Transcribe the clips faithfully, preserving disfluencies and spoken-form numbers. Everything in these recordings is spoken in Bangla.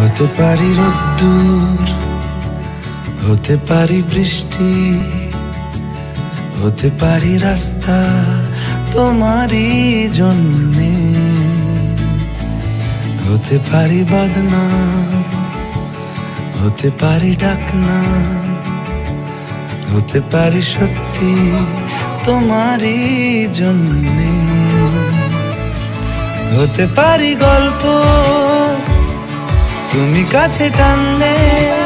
হতে পারি রোদ্দুর, হতে পারি বৃষ্টি, হতে পারি রাস্তা তোমারই জন্যে, হতে পারি বদনাম, হতে পারি ডাকনাম, হতে পারি সত্যি তোমারই জন্যে, হতে পারি গল্প তুমি কাছে টানলে,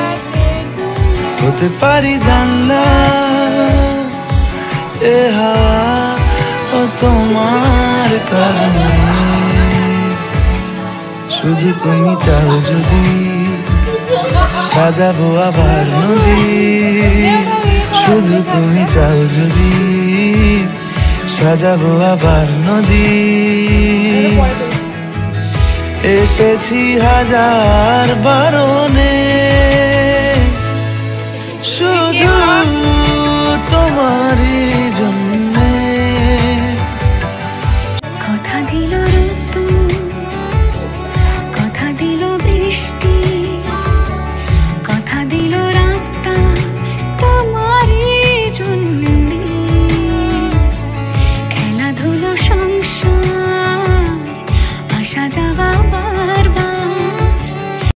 হতে পারি জানলা এ হাওয়া ও তোমার কারণে। শুধু তুমি চাও যদি সাজাবো আবার নদী, শুধু তুমি চাও যদি সাজাবো আবার নদী। এসেছি হাজার বারণে